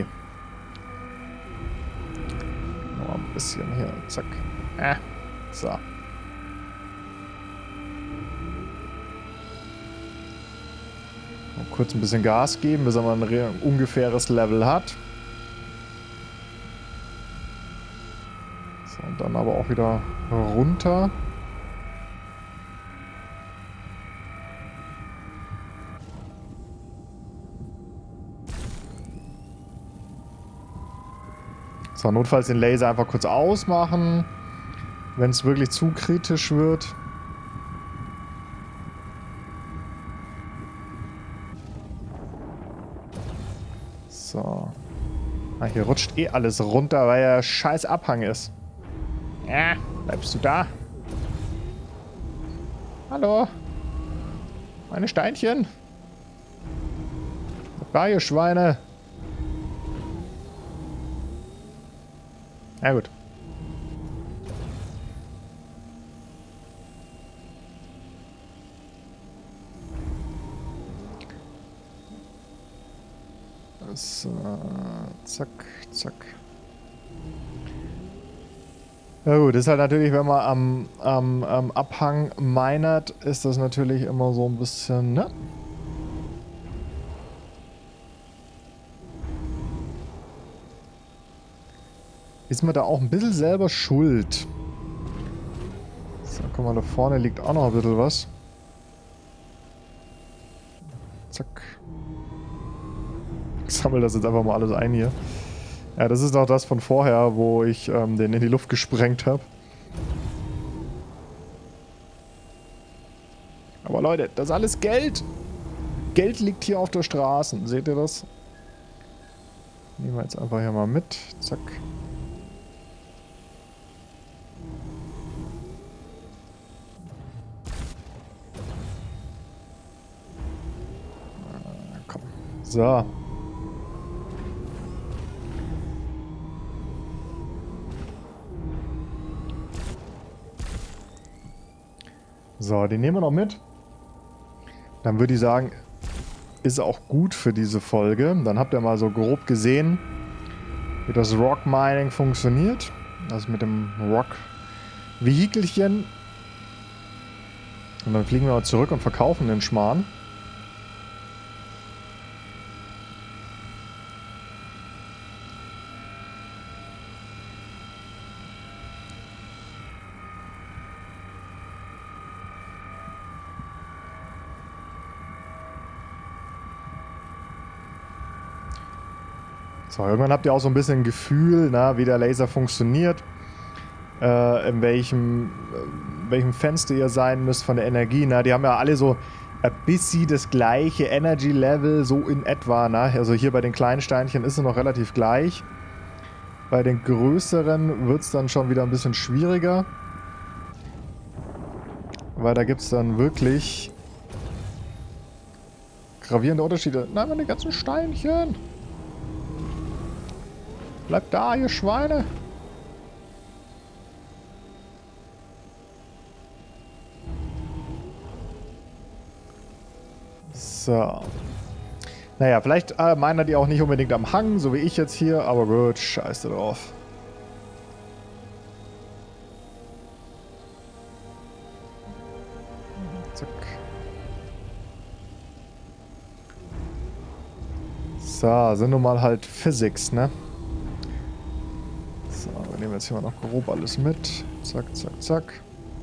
Noch ein bisschen hier, zack. Ah. So. Mal kurz ein bisschen Gas geben, bis er mal ein ungefähres Level hat. So, und dann aber auch wieder runter. So, notfalls den Laser einfach kurz ausmachen. Wenn es wirklich zu kritisch wird. So. Ah, hier rutscht eh alles runter, weil ja scheiß Abhang ist. Ja, bleibst du da? Hallo? Meine Steinchen? Dabei, ihr Schweine. Na gut. So, zack, zack. Ja gut, ist halt natürlich, wenn man am, am, am Abhang minert, ist das natürlich immer so ein bisschen, ne? Ist man da auch ein bisschen selber schuld. So, guck mal, da vorne liegt auch noch ein bisschen was. Zack. Ich sammle das jetzt einfach mal alles ein hier. Ja, das ist noch das von vorher, wo ich ähm, den in die Luft gesprengt habe. Aber Leute, das ist alles Geld. Geld liegt hier auf der Straße. Seht ihr das? Nehmen wir jetzt einfach hier mal mit. Zack. Ah, komm. So. So, den nehmen wir noch mit. Dann würde ich sagen, ist auch gut für diese Folge. Dann habt ihr mal so grob gesehen, wie das Rock Mining funktioniert. Also mit dem Rock-Vehikelchen. Und dann fliegen wir mal zurück und verkaufen den Schmarrn. So, irgendwann habt ihr auch so ein bisschen ein Gefühl, na, wie der Laser funktioniert, äh, in welchem, äh, welchem Fenster ihr sein müsst von der Energie. Na, die haben ja alle so ein bisschen das gleiche Energy Level, so in etwa. Na? Also hier bei den kleinen Steinchen ist es noch relativ gleich. Bei den größeren wird es dann schon wieder ein bisschen schwieriger. Weil da gibt es dann wirklich gravierende Unterschiede. Nein, meine ganzen Steinchen. Bleibt da, ihr Schweine. So. Naja, vielleicht äh, meinen die auch nicht unbedingt am Hang, so wie ich jetzt hier, aber gut, scheiße drauf. Zack. So, sind nun mal halt Physics, ne? So, wir nehmen jetzt hier mal noch grob alles mit. Zack, zack, zack.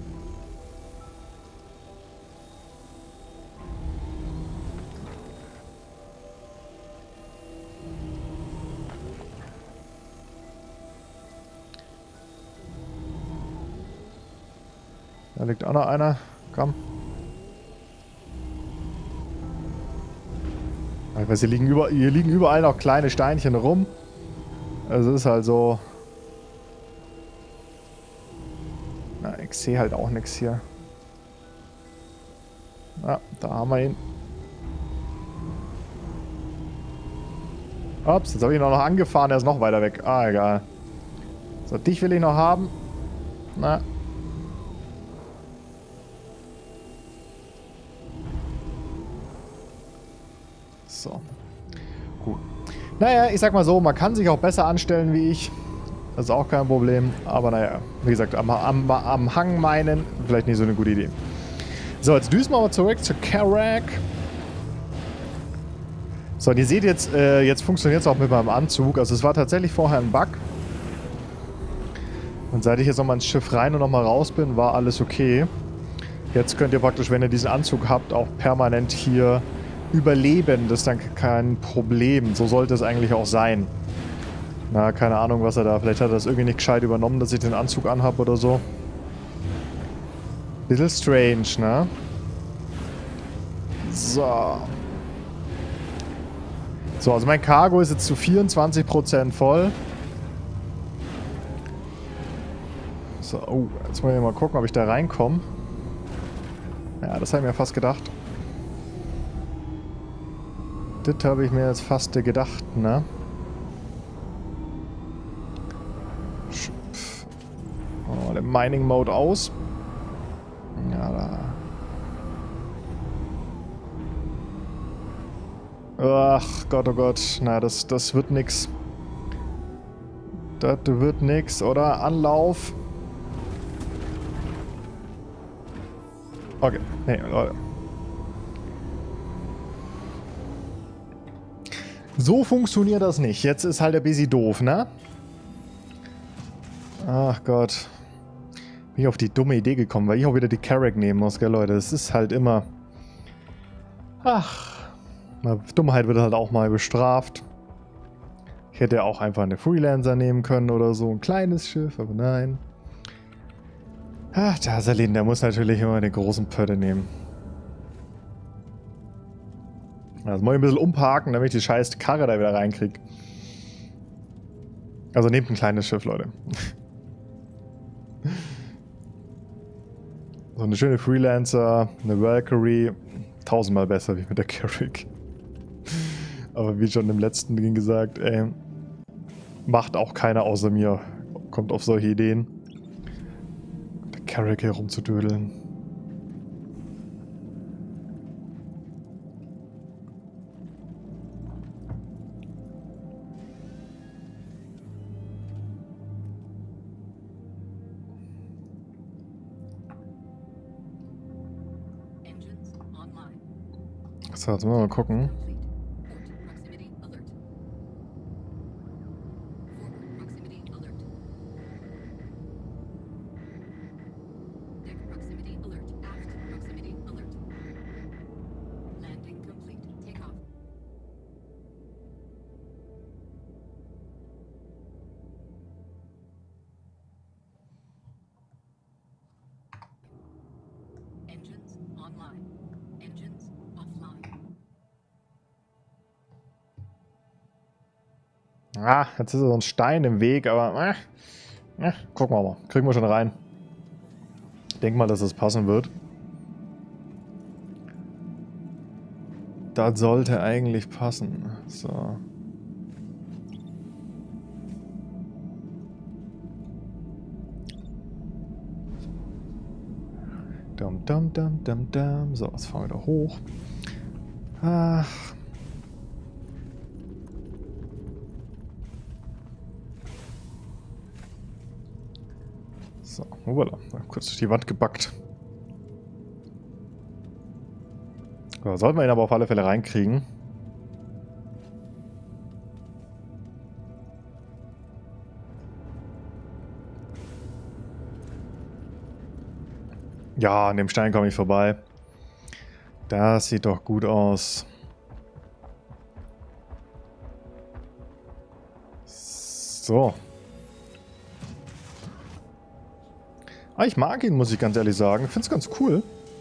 Da liegt auch noch einer. Komm. Ich weiß, hier liegen, über, hier liegen überall noch kleine Steinchen rum. Also es ist halt so... Na, ich sehe halt auch nichts hier. Ja, da haben wir ihn. Ups, jetzt habe ich ihn auch noch angefahren, der ist noch weiter weg. Ah, egal. So, dich will ich noch haben. Na. So. Gut. Naja, ich sag mal so, man kann sich auch besser anstellen wie ich. Das ist auch kein Problem. Aber naja, wie gesagt, am, am, am Hang meinen, vielleicht nicht so eine gute Idee. So, jetzt düsen wir mal zurück zu Karak. So, und ihr seht jetzt, äh, jetzt funktioniert es auch mit meinem Anzug. Also es war tatsächlich vorher ein Bug. Und seit ich jetzt nochmal ins Schiff rein und nochmal raus bin, war alles okay. Jetzt könnt ihr praktisch, wenn ihr diesen Anzug habt, auch permanent hier überleben. Das ist dann kein Problem. So sollte es eigentlich auch sein. Na, keine Ahnung, was er da... Vielleicht hat er das irgendwie nicht gescheit übernommen, dass ich den Anzug anhab oder so. Bisschen strange, ne? So. So, also mein Cargo ist jetzt zu vierundzwanzig Prozent voll. So, oh, jetzt muss ich mal gucken, ob ich da reinkomme. Ja, das habe ich mir fast gedacht. Das habe ich mir jetzt fast gedacht, ne? Oh, der Mining Mode aus. Ja, da. Ach Gott, oh Gott. Na, das, das wird nix. Das wird nix, oder? Anlauf. Okay. Nee, Leute. So funktioniert das nicht. Jetzt ist halt ein bisschen doof, ne? Ach Gott. Bin ich auf die dumme Idee gekommen, weil ich auch wieder die Karak nehmen muss, gell, Leute. Das ist halt immer... Ach. Dummheit wird halt auch mal bestraft. Ich hätte ja auch einfach eine Freelancer nehmen können oder so. Ein kleines Schiff, aber nein. Ach, der Salin, der muss natürlich immer den großen Pötte nehmen. Also muss ich ein bisschen umparken, damit ich die scheiß Karre da wieder reinkriege. Also nehmt ein kleines Schiff, Leute. So eine schöne Freelancer, eine Valkyrie, tausendmal besser wie mit der Karak. Aber wie schon im letzten Ding gesagt, ey, macht auch keiner außer mir, kommt auf solche Ideen, mit der Karak herumzudödeln. So, jetzt mal, mal gucken. Ah, jetzt ist so ein Stein im Weg, aber äh, äh, gucken wir mal. Kriegen wir schon rein. Ich denke mal, dass das passen wird. Das sollte eigentlich passen. So. Dum, dum, dum, dum, dum. So, jetzt fahren wir wieder hoch. Ach. So, hoppala. Kurz durch die Wand gebackt. So, sollten wir ihn aber auf alle Fälle reinkriegen. Ja, an dem Stein komme ich vorbei. Das sieht doch gut aus. So. Ah, ich mag ihn, muss ich ganz ehrlich sagen. Ich finde es ganz cool.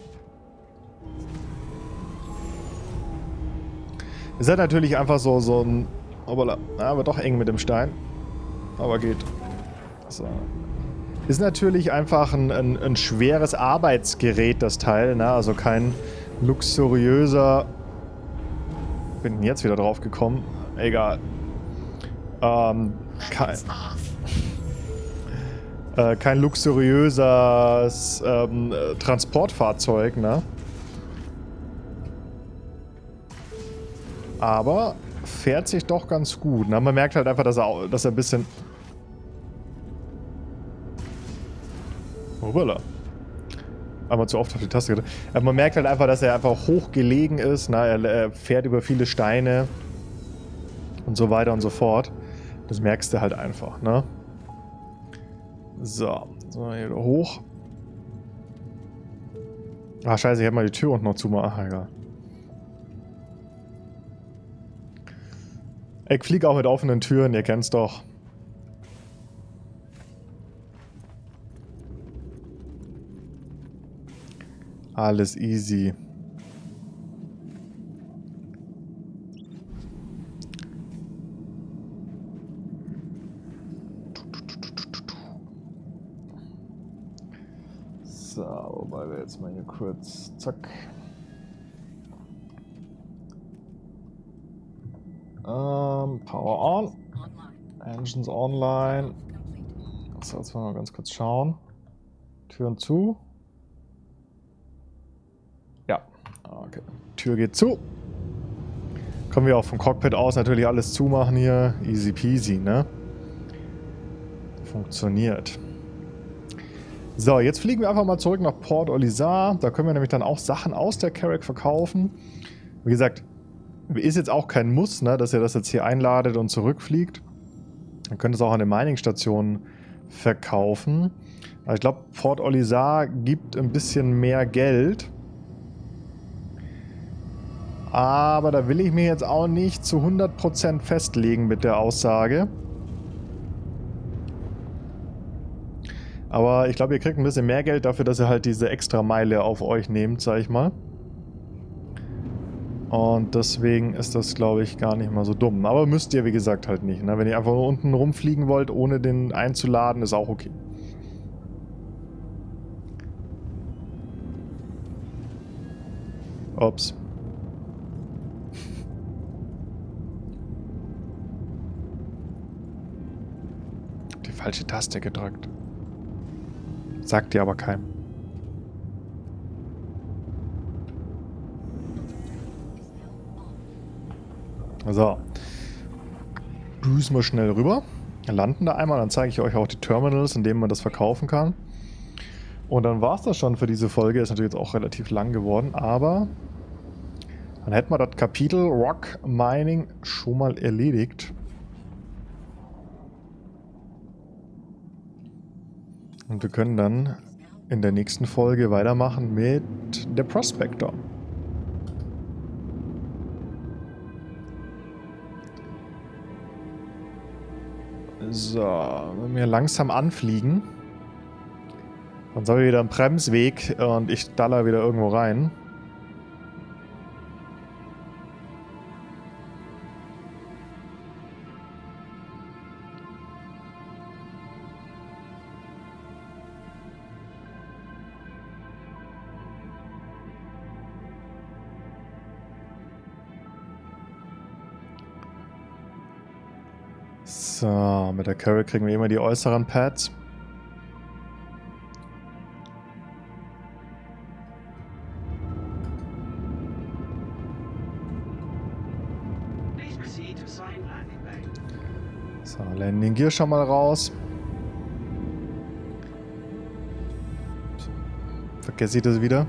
Ist halt natürlich einfach so, so ein... Obala, aber doch eng mit dem Stein. Aber geht. So. Ist natürlich einfach ein, ein, ein schweres Arbeitsgerät, das Teil, ne? Also kein luxuriöser... Bin jetzt wieder drauf gekommen. Egal. Ähm, kein, äh, kein luxuriöses ähm, Transportfahrzeug, ne? Aber fährt sich doch ganz gut, ne? Man merkt halt einfach, dass er, dass er ein bisschen... Hoppala. Einmal zu oft auf die Taste gedrückt. Aber man merkt halt einfach, dass er einfach hochgelegen ist. Ne? Er, er fährt über viele Steine und so weiter und so fort. Das merkst du halt einfach. Ne? So, so hier wieder hoch. Ah, scheiße, ich hätte mal die Tür unten noch zumachen. Ach, egal. Ich fliege auch mit offenen Türen, ihr kennt's doch. Alles easy. So, wobei wir jetzt mal hier kurz... Zack. Ähm, Power on. Engines online. So, jetzt wollen wir mal ganz kurz schauen. Türen zu. Ja, okay. Tür geht zu. Können wir auch vom Cockpit aus natürlich alles zumachen hier. Easy peasy, ne? Funktioniert. So, jetzt fliegen wir einfach mal zurück nach Port Olisar. Da können wir nämlich dann auch Sachen aus der Carrack verkaufen. Wie gesagt, ist jetzt auch kein Muss, ne, dass ihr das jetzt hier einladet und zurückfliegt. Ihr könnt es auch an den Mining-Stationen verkaufen. Aber ich glaube, Port Olisar gibt ein bisschen mehr Geld. Aber da will ich mir jetzt auch nicht zu hundert Prozent festlegen mit der Aussage. Aber ich glaube, ihr kriegt ein bisschen mehr Geld dafür, dass ihr halt diese extra Meile auf euch nehmt, sag ich mal. Und deswegen ist das, glaube ich, gar nicht mal so dumm. Aber müsst ihr, wie gesagt, halt nicht. Ne? Wenn ihr einfach nur unten rumfliegen wollt, ohne den einzuladen, ist auch okay. Ups. Die falsche Taste gedrückt. Sagt dir aber keinem. So. Düsen wir schnell rüber. Landen da einmal, dann zeige ich euch auch die Terminals, in denen man das verkaufen kann. Und dann war es das schon für diese Folge. Ist natürlich jetzt auch relativ lang geworden, aber dann hätten wir das Kapitel Rock Mining schon mal erledigt. Und wir können dann in der nächsten Folge weitermachen mit der Prospector. So, wenn wir langsam anfliegen, dann sind wir wieder im Bremsweg und ich daller wieder irgendwo rein. So, mit der Carrick kriegen wir immer die äußeren Pads. So, Landing Gear schon mal raus. Vergesse ich das wieder?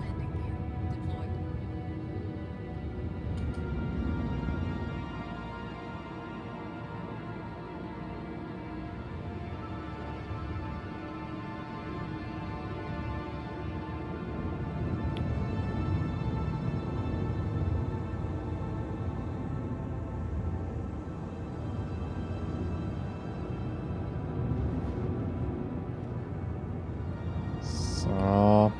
So.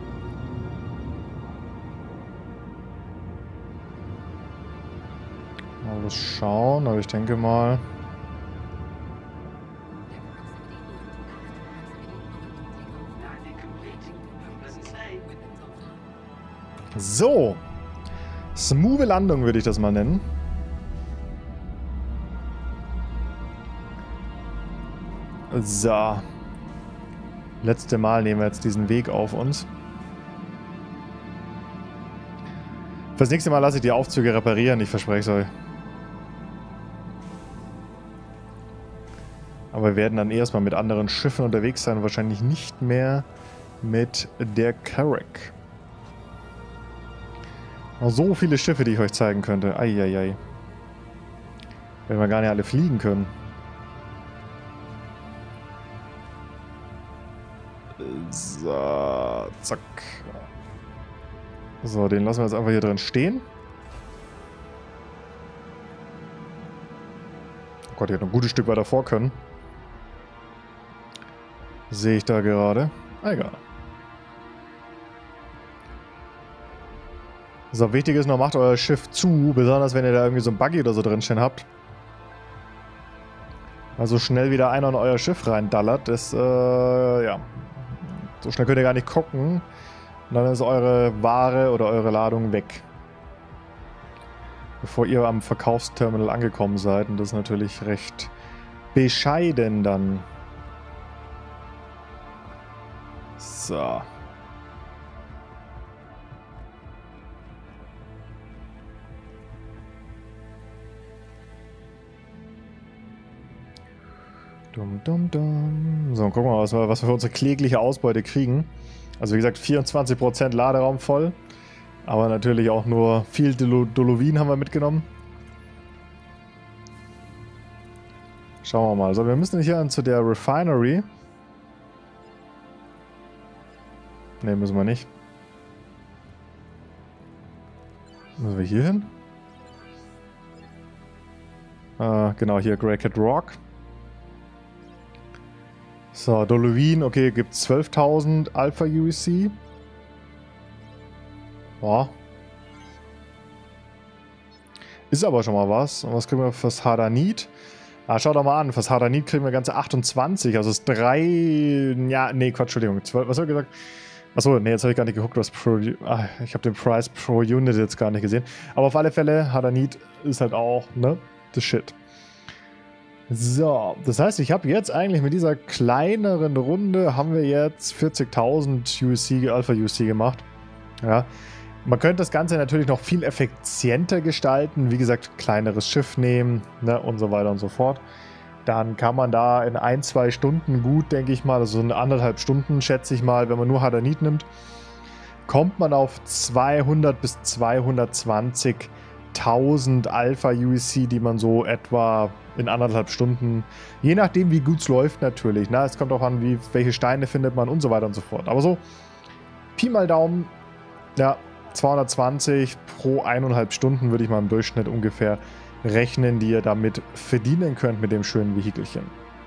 Mal was schauen, aber ich denke mal. So. Smooth Landung würde ich das mal nennen. So. Letzte Mal nehmen wir jetzt diesen Weg auf uns. Fürs nächste Mal lasse ich die Aufzüge reparieren, ich verspreche es euch. Aber wir werden dann erstmal mit anderen Schiffen unterwegs sein, wahrscheinlich nicht mehr mit der Carrick. Noch so viele Schiffe, die ich euch zeigen könnte. Eieiei. Werden wir gar nicht alle fliegen können. So, zack. So, den lassen wir jetzt einfach hier drin stehen. Oh Gott, ich hätte noch ein gutes Stück weiter vor können. Sehe ich da gerade. Ah, egal. So, wichtig ist noch, macht euer Schiff zu, besonders wenn ihr da irgendwie so ein Buggy oder so drinstehen habt. Also schnell wieder einer in euer Schiff reindallert, das, äh, ja. So schnell könnt ihr gar nicht gucken. Und dann ist eure Ware oder eure Ladung weg. Bevor ihr am Verkaufsterminal angekommen seid. Und das ist natürlich recht bescheiden dann. So. Dum, dum, dum. So, gucken wir mal, was wir, was wir für unsere klägliche Ausbeute kriegen. Also wie gesagt, vierundzwanzig Prozent Laderaum voll. Aber natürlich auch nur viel Dolo Dolovin haben wir mitgenommen. Schauen wir mal. So, wir müssen hier zu der Refinery. Ne, müssen wir nicht. Müssen wir hier hin? Äh, genau, hier Grey Cat Rock. So, Dolovin, okay, gibt zwölftausend Alpha U E C. Boah. Ist aber schon mal was. Und was kriegen wir fürs Hadanit? Ah, schaut doch mal an. Fürs Hadanit kriegen wir ganze achtundzwanzig. Also ist drei. Ja, nee, Quatsch, Entschuldigung. zwölf, was habe ich gesagt? Achso, nee, jetzt habe ich gar nicht geguckt, was pro. Ah, ich habe den Preis pro Unit jetzt gar nicht gesehen. Aber auf alle Fälle, Hadanit ist halt auch, ne? The shit. So, das heißt, ich habe jetzt eigentlich mit dieser kleineren Runde haben wir jetzt vierzigtausend U E C, Alpha U E C gemacht. Ja, man könnte das Ganze natürlich noch viel effizienter gestalten. Wie gesagt, kleineres Schiff nehmen, ne, und so weiter und so fort. Dann kann man da in ein, zwei Stunden gut, denke ich mal, also so eine anderthalb Stunden, schätze ich mal, wenn man nur Hadanit nimmt, kommt man auf zweihundert bis zweihundertzwanzigtausend Alpha U E C, die man so etwa in anderthalb Stunden, je nachdem wie gut es läuft natürlich, ne? Es kommt auch an, wie, welche Steine findet man und so weiter und so fort. Aber so, Pi mal Daumen, ja, zweihundertzwanzig pro eineinhalb Stunden würde ich mal im Durchschnitt ungefähr rechnen, die ihr damit verdienen könnt mit dem schönen Vehikelchen.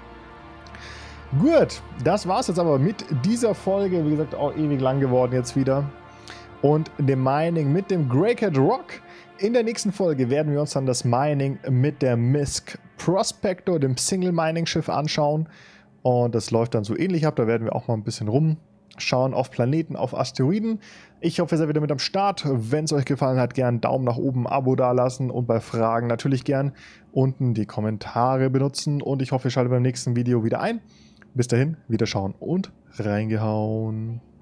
Gut, das war's jetzt aber mit dieser Folge, wie gesagt, auch ewig lang geworden jetzt wieder. Und dem Mining mit dem Grey Cat Rock. In der nächsten Folge werden wir uns dann das Mining mit der Misk Prospector, dem Single-Mining-Schiff, anschauen. Und das läuft dann so ähnlich ab. Da werden wir auch mal ein bisschen rum schauen auf Planeten, auf Asteroiden. Ich hoffe, ihr seid wieder mit am Start. Wenn es euch gefallen hat, gern Daumen nach oben, Abo dalassen und bei Fragen natürlich gern unten die Kommentare benutzen. Und ich hoffe, ihr schaltet beim nächsten Video wieder ein. Bis dahin, wieder schauen und reingehauen.